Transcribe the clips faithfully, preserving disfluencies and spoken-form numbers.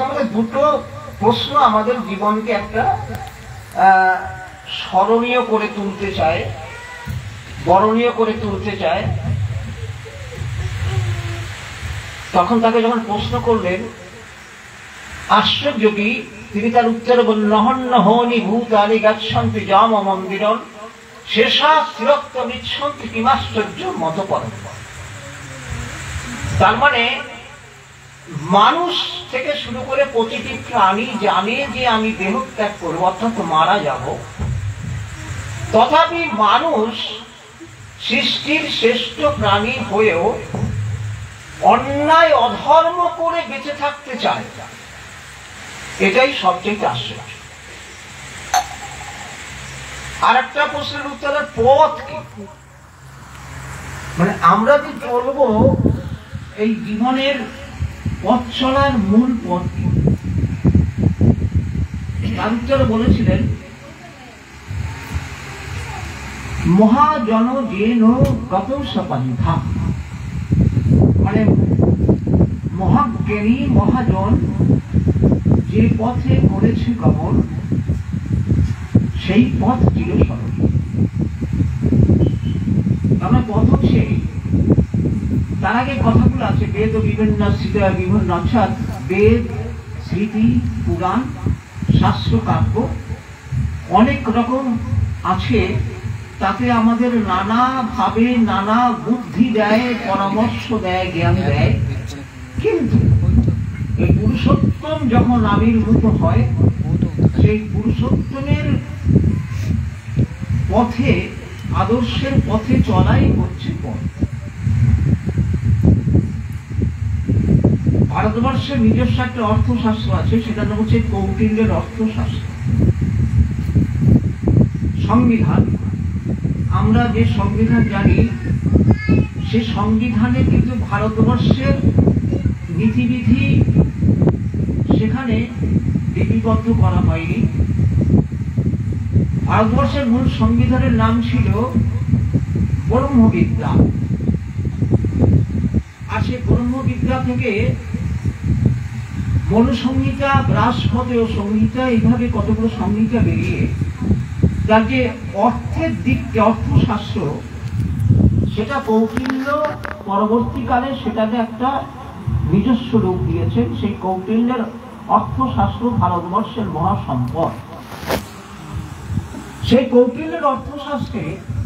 দুটো প্রশ্ন আমাদের জীবনকে একটা স্মরণীয় করে তুলতে চায়, বরণীয় করে তুলতে চায়। তখন তাকে যখন প্রশ্ন করলেন, আশ্চর্য কি, তিনি তার উত্তরে বললেন, নহন্য হনি ভূতানি গচ্ছন্তি জাম মন্দিরম শেষা স্থিরত্ব নিচ্ছন্তি কিমাশ্চর্য মতপর। তার মানে মানুষ থেকে শুরু করে প্রতিটি প্রাণী জানে যে আমি দেহ ত্যাগ করবো, অর্থাৎ মারা যাব, তথাপি মানুষ সৃষ্টির শ্রেষ্ঠ প্রাণী হয়েও অন্যায় অধর্ম করে বেঁচে থাকতে চায়। এটাই সবচেয়ে আশ্চর্য। আর একটা প্রশ্নের উত্তরের পথ কি, মানে আমরা যে চলবো এই জীবনের পথ চলার মূল পথ কি, তার উত্তরে বলেছিলেন, মহাজন যেন গত সপন্থা, মানে মহাজ্ঞানী মহাজন যে পথে করেছে গমন সেই পথ চিরস্মরণ। আমরা পথ হচ্ছে, তার আগে কথাগুলো আছে, বেদ বিভিন্ন বিভিন্ন অর্থাৎ বেদ, স্মৃতি, পুরাণ, শাস্ত্র, কাব্য অনেক রকম আছে। তাতে আমাদের নানা ভাবে নানা বুদ্ধি দেয়, পরামর্শ দেয়, জ্ঞান দেয়। কিন্তু এই পুরুষোত্তম যখন আবির্ভূত হয়, সেই পুরুষোত্তমের পথে, আদর্শের পথে চলাই হচ্ছে পথ। ভারতবর্ষের নিজস্ব একটা অর্থশাস্ত্র আছে, সেটার নাম হচ্ছে কৌটিল্যের অর্থশাস্ত্র। সংবিধান, আমরা যে সংবিধান জানি, সে সংবিধানে কিন্তু ভারতবর্ষের নীতিবিধি সেখানে লিপিবদ্ধ করা হয়নি। ভারতবর্ষের মূল সংবিধানের নাম ছিল ব্রহ্মবিদ্যা। আর সেই ব্রহ্মবিদ্যা থেকে মনুসংহিতা, ব্রাসপদেয় সংহিতা, এইভাবে কতগুলো সংহিতা বেরিয়ে তার যে অর্থের দিককে, অর্থশাস্ত্র, সেটা কৌটিল্য পরবর্তীকালে সেটাকে একটা নিজস্ব রূপ দিয়েছেন। সেই কৌটিল্যের অর্থশাস্ত্র ভারতবর্ষের মহাসম্পদ। সেই কৌটিল্যের অর্থশাস্ত্রে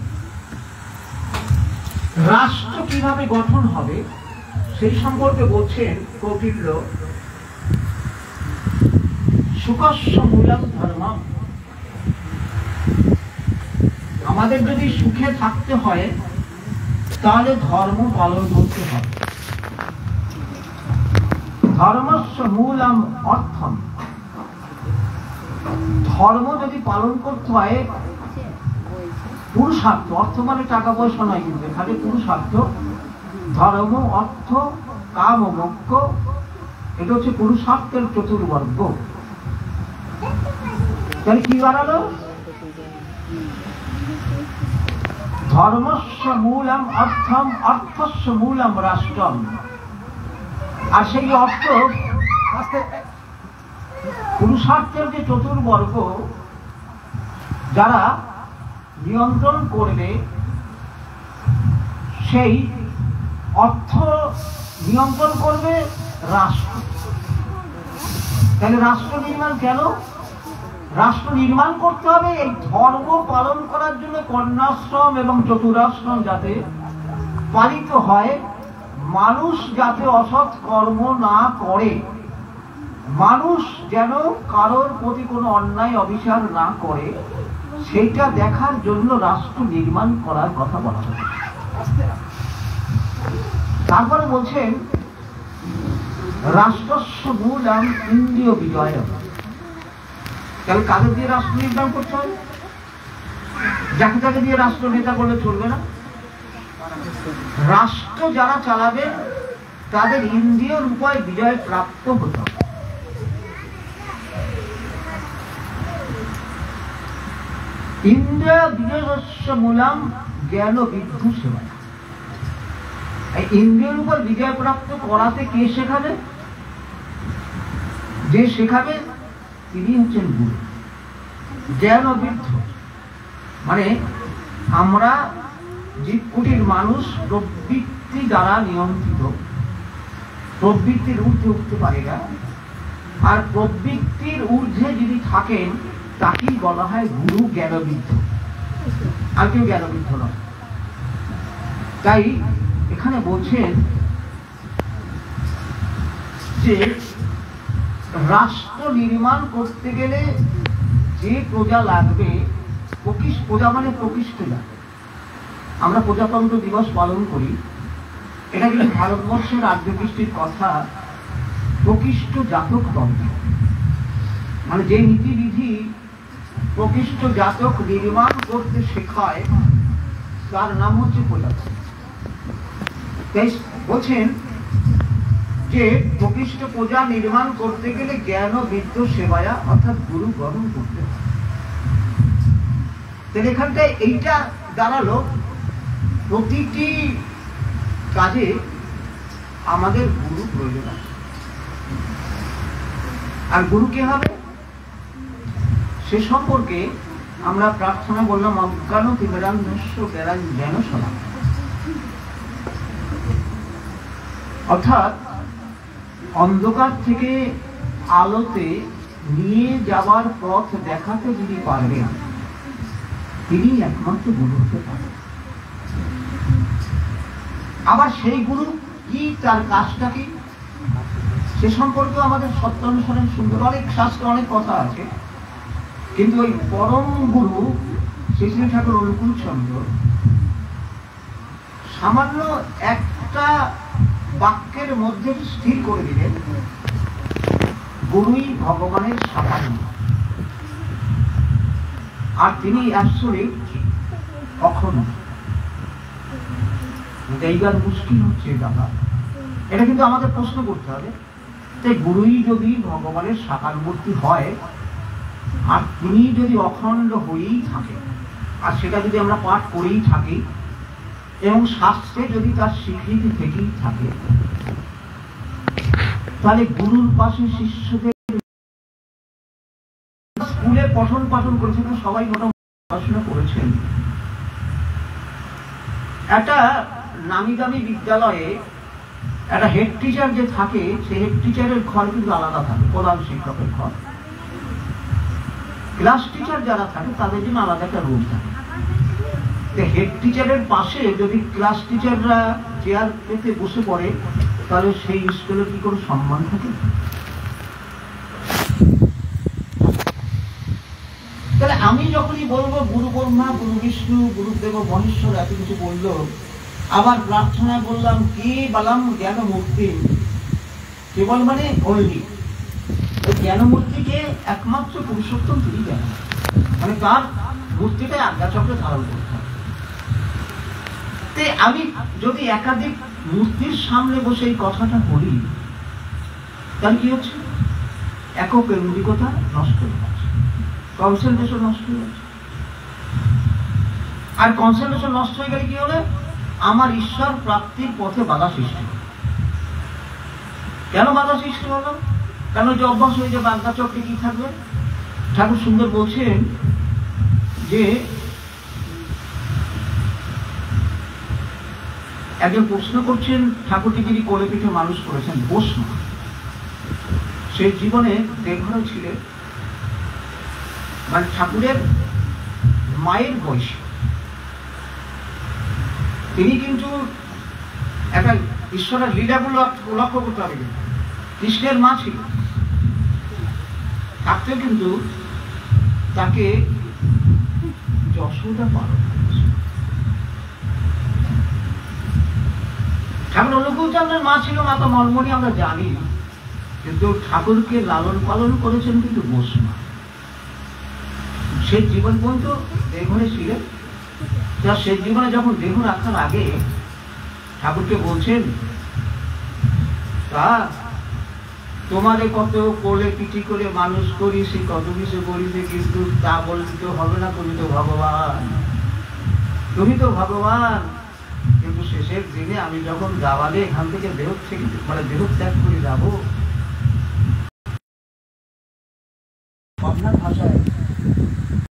রাষ্ট্র কিভাবে গঠন হবে সেই সম্পর্কে বলছেন কৌটিল্য, সুখস্য মূলম ধর্মম। আমাদের যদি সুখে থাকতে হয় তাহলে ধর্ম পালন করতে হবে। ধর্মস্য মূলম অর্থম। ধর্ম যদি পালন করতে হয়, পুরুষার্থ, অর্থ মানে টাকা পয়সা নয়, কিন্তু খালি পুরুষার্থ, ধর্ম, অর্থ, কাম ও মোক্ষ, এটা হচ্ছে পুরুষার্থের চতুর্বর্গ। তাহলে কি বাড়ালো? ধর্মস্য মূলম অর্থম, অর্থস্য মূলম রাষ্ট্রম। আর সেই অর্থ, পুরুষার্থের যে চতুর্বর্গ যারা নিয়ন্ত্রণ করবে, সেই অর্থ নিয়ন্ত্রণ করবে রাষ্ট্র। তাহলে রাষ্ট্র নির্মাণ কেন? রাষ্ট্র নির্মাণ করতে হবে এই ধর্ম পালন করার জন্য। কন্যাশ্রম এবং চতুরাশ্রম যাতে পালিত হয়, মানুষ যাতে অসৎ কর্ম না করে, মানুষ যেন কারোর প্রতি কোনো অন্যায় অবিচার না করে, সেটা দেখার জন্য রাষ্ট্র নির্মাণ করার কথা বলা হচ্ছে। তারপরে বলছেন, রাষ্ট্রস্য মূলম ইন্দ্রিয় বিজয়। তাহলে কাদের দিয়ে রাষ্ট্র নির্মাণ করতে হবে? যাকে তাকে দিয়ে রাষ্ট্র নেতা করলে চলবে না। রাষ্ট্র যারা চালাবে তাদের ইন্দ্রিয় উপায় বিজয় প্রাপ্ত হতে হবে। ইন্দ্রিয় বিজয়স্য মূলম জ্ঞান বিদ্ধ সেবা। এই ইন্দ্রিয়ের উপর বিজয় প্রাপ্ত করাতে কে শেখাবে? যে শেখাবে তিনি হচ্ছেন গুরু। জ্ঞান বৃদ্ধ মানে আমরা জীব কোটির মানুষ প্রবৃত্তি দ্বারা নিয়ন্ত্রিত, প্রবৃত্তির ঊর্ধ্বে উঠতে পারে না। আর প্রবৃত্তির ঊর্ধ্বে যিনি থাকেন তাকেই বলা হয় গুরু জ্ঞানবৃদ্ধ, আর কেউ জ্ঞানবৃদ্ধ নয়। তাই এখানে বলছেন যে রাষ্ট্র নির্মাণ করতে গেলে যে প্রজা লাগবে, প্রজা মানে প্রকৃষ্ট জাত। আমরা প্রজাতন্ত্র দিবস পালন করি, এটা কিন্তু ভারতবর্ষের আর্যকৃষ্টির কথা। প্রকৃষ্ট জাতক তন্ত্র মানে যে নীতিবিধি প্রকৃষ্ট জাতক নির্মাণ করতে শেখায় তার নাম হচ্ছে প্রজাতন্ত্র। তাই বলছেন যে প্রকৃষ্ট প্রজা নির্মাণ করতে গেলে জ্ঞান ও বিদ্য সেবায়া অর্থাৎ গুরু গ্রহণ করতে হবে। তাহলে এখানটায় এইটা দাঁড়ালো প্রতিটি কাজে আমাদের গুরু প্রয়োজন আছে। আর গুরু কে হবে সে সম্পর্কে আমরা প্রার্থনা বললাম, অজ্ঞান তিমিরান্ধস্য জ্ঞান শোনা। অর্থাৎ অন্ধকার থেকে আলোতে নিয়ে যাওয়ার পথ দেখাতে যিনি পারবেন তিনি একমাত্র গুরু হতে পারেন। আবার সেই গুরু কি, তার কাজটা কি, সে সম্পর্কে আমাদের সত্যানুসরণ সুন্দর অনেক শাস্ত্রে অনেক কথা আছে। কিন্তু ওই পরম গুরু শ্রী শ্রী ঠাকুর অনুকূল চন্দ্র সামান্য একটা বাক্যের মধ্যে স্থির করে দিলেন, গুরুই ভগবানের সাকার রূপ। আর তিনি অ্যাবসলিউট অখণ্ড। এইবার মুশকিল হচ্ছে দাদা, এটা কিন্তু আমাদের প্রশ্ন করতে হবে, তাই গুরুই যদি ভগবানের সাকার মূর্তি হয় আর তিনি যদি অখণ্ড হয়েই থাকে, আর সেটা যদি আমরা পাঠ করেই থাকি এবং শাস্ত্রে যদি তার স্বীকৃতি থেকেই থাকে, তাহলে গুরুর পাশে শিষ্যদের স্কুলে পঠন পাঠন করেছেন, সবাই মোটামুটি পড়াশোনা করেছেন। একটা নামি দামি বিদ্যালয়ে একটা হেড টিচার যে থাকে, সেই হেড টিচারের ঘর কিন্তু আলাদা থাকে, প্রধান শিক্ষকের ঘর। ক্লাস টিচার যারা থাকে তাদের জন্য আলাদা একটা রুম থাকে। হেড টিচারের পাশে যদি ক্লাস টিচাররা চেয়ার পেতে বসে পড়ে, তাহলে সেই স্কুলের কি কোনো সম্মান থাকে? তাহলে আমি যখনই বলবো গুরু ব্রহ্মা, গুরু বিষ্ণু, গুরুদেব মহেশ্বর, এত কিছু বললো, আবার প্রার্থনা বললাম কি বললাম জ্ঞান মূর্তি, কেবল মানে অনলি জ্ঞান মূর্তিকে একমাত্র পুরুষোত্তম তিনি জ্ঞান, মানে তার মূর্তিটাই আজ্ঞা চক্রে ধারণ করতে হবে। আমি যদি একাধিক মূর্তির সামনে বসে এই কথাটা বলি, তাহলে কি হচ্ছে? একক কেন্দ্রিকতা নষ্ট হয়ে যাচ্ছে, কনসেন্ট্রেশন নষ্ট হয়ে যাচ্ছে। আর কনসেন্ট্রেশন নষ্ট হয়ে গেলে কি হবে? আমার ঈশ্বর প্রাপ্তির পথে বাধা সৃষ্টি হবে। কেন বাধা সৃষ্টি হলো? কেন যে অভ্যাস হয়ে যে বাগদা চক্রে কি থাকবে? ঠাকুর সুন্দর বলছেন যে একজন প্রশ্ন করছেন, ঠাকুরকে যিনি কোলে পিঠে মানুষ করেছেন বৈষ্ণ, সেই জীবনে দেঘরে ছিলেন, মানে ঠাকুরের মায়ের বয়সী। তিনি কিন্তু একটা ঈশ্বরের লীলাগুলো লক্ষ্য করতে হবে, কৃষ্ণের মা ছিল, থাকতেও কিন্তু তাকে যশোদা পালন করেছে। ঠাকুর অনুকূল চন্দ্রের মা ছিল মাতা মলমণি, আমরা জানি, কিন্তু ঠাকুরকে লালন পালন করেছেন কিন্তু বৈষ্ণব। সে জীবন পর্যন্ত দেহঘরে ছিলেন। সে জীবনে যখন দেহ রাখার আগে ঠাকুরকে বলছেন, তা তোমারে কত কোলে পিটি করে মানুষ করিছি, কত কিছু করিছে, কিন্তু তা বলতে তো হবে না, তুমি তো ভগবান, তুমি তো ভগবান। কিন্তু শেষের দিনে আমি যখন যাওয়ালে এখান থেকে দেহ থেকে মানে দেহ ত্যাগ করে যাবো, আপনার ভাষায়